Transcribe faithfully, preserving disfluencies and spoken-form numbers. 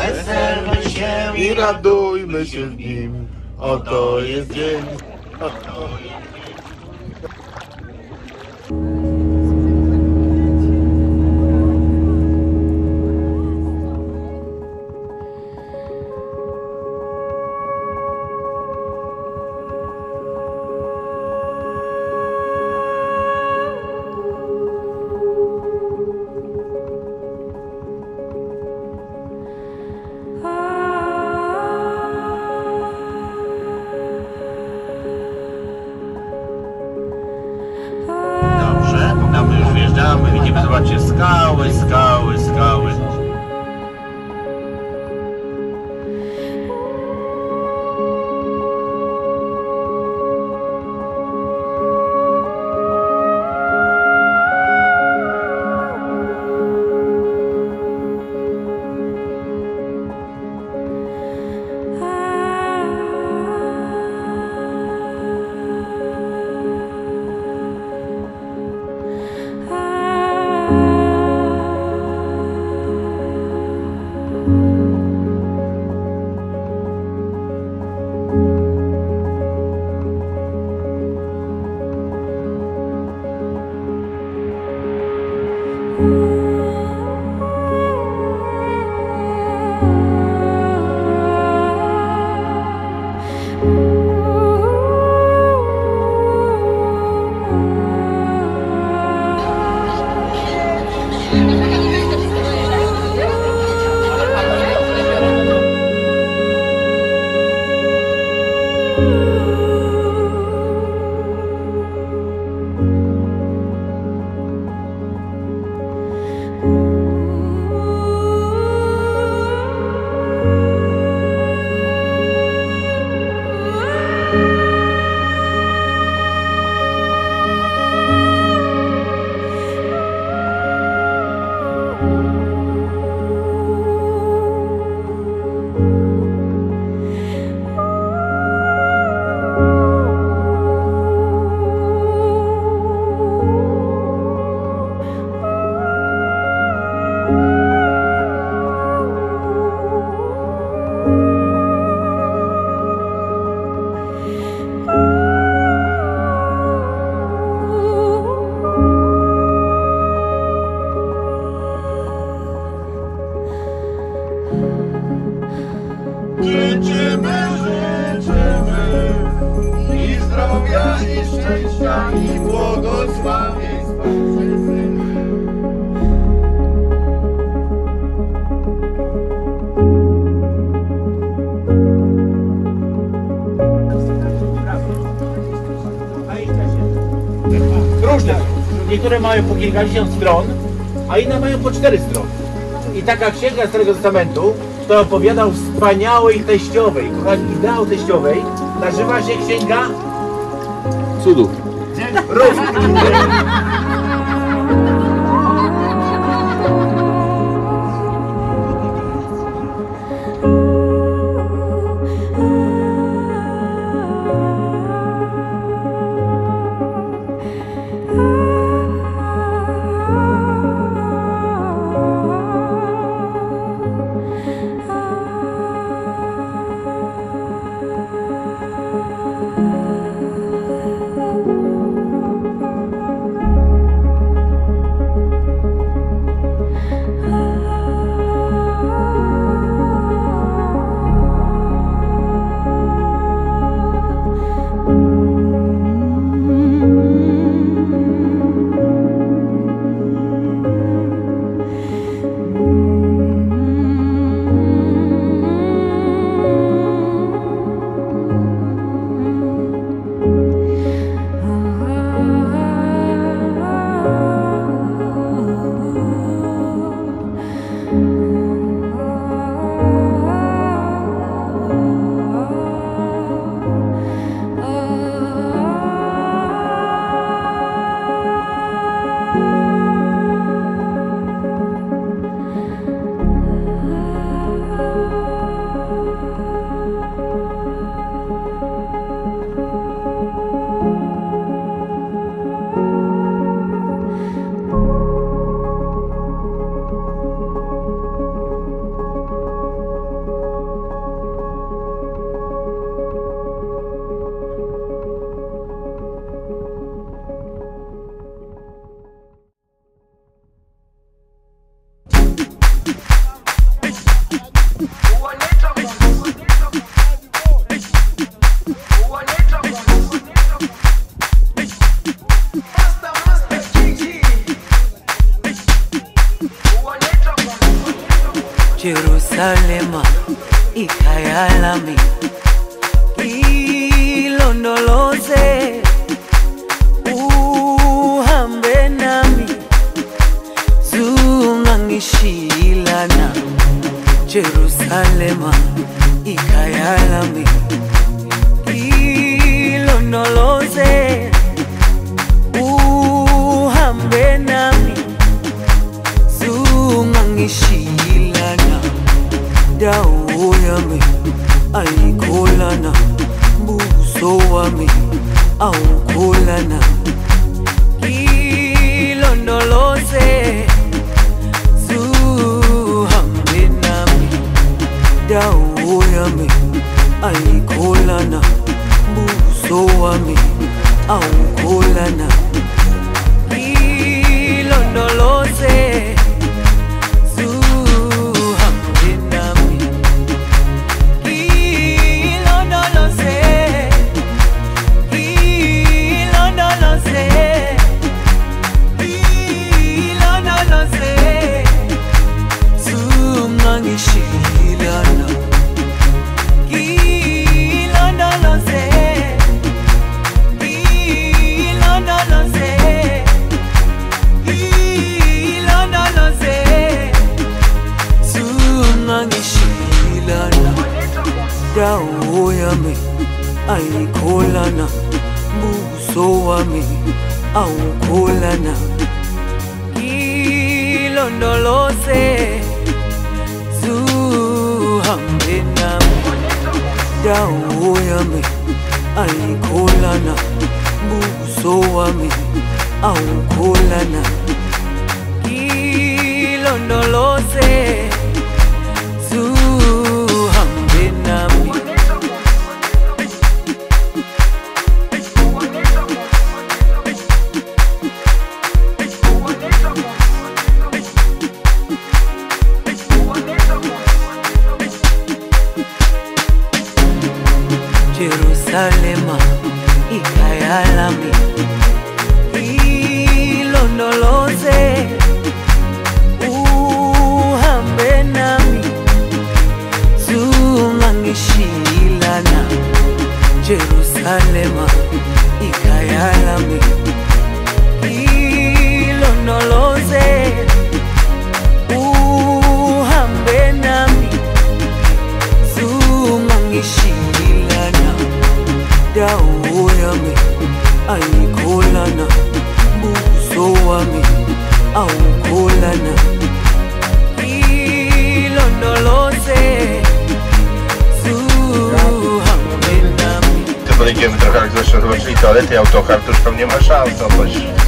Weselmy się i radujmy się w nim. Oto jest dzień. Oto jest... Widzimy, zobaczcie, skały, skały, skały. Życzymy, życzymy i zdrowia, i szczęścia, i błogosławieństwa. Różne. Niektóre mają po kilkadziesiąt stron, a inne mają po cztery strony. I taka księga Starego Testamentu to opowiadał wspaniałej teściowej. Kochani, ideał teściowej nazywa się księga Cudów. Jerusalema ikhaya lami, ilondoloze uhambe nami, zungangishilana. Jerusalema ikhaya lami, ilondoloze uhambe nami, zungangishilana. Dawo yami ayikholana, mbuso wami awukholana. Ilondoloze zuhambe nami, dawo yami ayikholana, mbuso wami awukholana. Ilondoloze ngishilana, ilondoloze, ilondoloze, ilondoloze, zungangishilana. Dawo yami ayikholana, mbuso wami awukholana. Ilondoloze zuhambe nami, dawo yami ayikholana, mbuso wami awukholana. Ilondoloze zuhambe nami. Jerusalema ikhaya lami, ilondoloze uhambe nami, zungangishilana. Jerusalema ikhaya lami, ilondoloze uhambe nami, zungangishilana. Dawo yami ayikholana, mbuso wami awukholana. Ilondoloze zuhambe nami. To będziemy trochę jak zresztą zobaczyli toalety i autokar, to już tam nie ma szans, no coś